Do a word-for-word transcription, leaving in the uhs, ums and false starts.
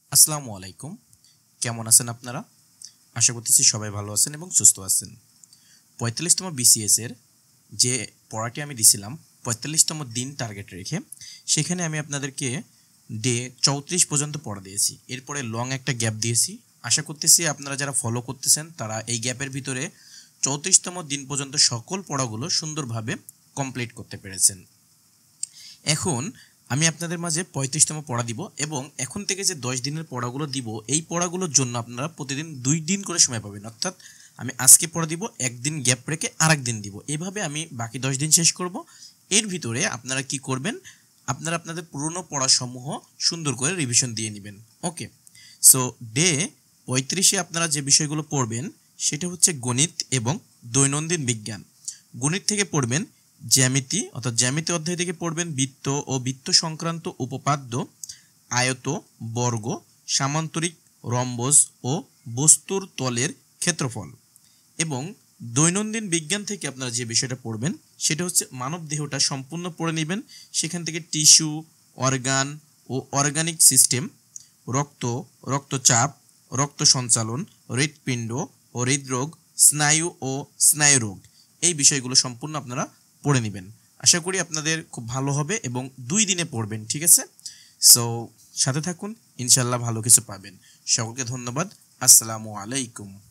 আসসালামু আলাইকুম। কেমন আছেন আপনারা? আশা করতেছি সবাই ভালো আছেন এবং সুস্থ আছেন। পঁয়তাল্লিশতম বিসিএস এর যে পড়াটি আমি দিছিলাম পঁয়তাল্লিশতম দিন টার্গেট রেখে, সেখানে আমি আপনাদেরকে ডে চৌত্রিশ পর্যন্ত পড়া দিয়েছি। এরপরে লং একটা গ্যাপ দিয়েছি। আশা করতেছি আপনারা যারা ফলো করতেছেন তারা এই গ্যাপের ভিতরে চৌত্রিশতম দিন পর্যন্ত সকল পড়াগুলো সুন্দরভাবে কমপ্লিট করতে পেরেছেন। এখন আমি আপনাদের মাঝে পঁয়ত্রিশতম পড়া দিব এবং এখন থেকে যে দশ দিনের পড়াগুলো দিব, এই পড়াগুলোর জন্য আপনারা প্রতিদিন দুই দিন করে সময় পাবেন। অর্থাৎ আমি আজকে পড়া দিব, একদিন গ্যাপ রেখে আরেক দিন দিব, এভাবে আমি বাকি দশ দিন শেষ করব। এর ভিতরে আপনারা কি করবেন, আপনারা আপনাদের পুরনো পড়াসমূহ সুন্দর করে রিভিশন দিয়ে নেবেন। ওকে, সো ডে পঁয়ত্রিশে আপনারা যে বিষয়গুলো পড়বেন সেটা হচ্ছে গণিত এবং দৈনন্দিন বিজ্ঞান। গণিত থেকে পড়বেন জ্যামিতি, অর্থাৎ জ্যামিতি অধ্যায় থেকে পড়বেন বৃত্ত ও বৃত্ত সংক্রান্ত উপপাদ্য, আয়ত, বর্গ, সামান্তরিক, রম্বস ও বস্তুর তলের ক্ষেত্রফল। এবং দৈনন্দিন বিজ্ঞান থেকে আপনারা যে বিষয়টা পড়বেন সেটা হচ্ছে মানব দেহটা সম্পূর্ণ পড়ে নেবেন। সেখান থেকে টিস্যু, অর্গান ও অর্গানিক সিস্টেম, রক্ত, রক্তচাপ, রক্ত সঞ্চালন, হৃৎপিণ্ড ও হৃদরোগ, স্নায়ু ও স্নায়ুরোগ, এই বিষয়গুলো সম্পূর্ণ আপনারা পড়ে নেবেন। আশা করি আপনাদের খুব ভালো হবে এবং দুই দিনে পড়বেন, ঠিক আছে? সো সাথে থাকুন, ইনশাল্লাহ ভালো কিছু পাবেন। সকলকে ধন্যবাদ। আসসালামু আলাইকুম।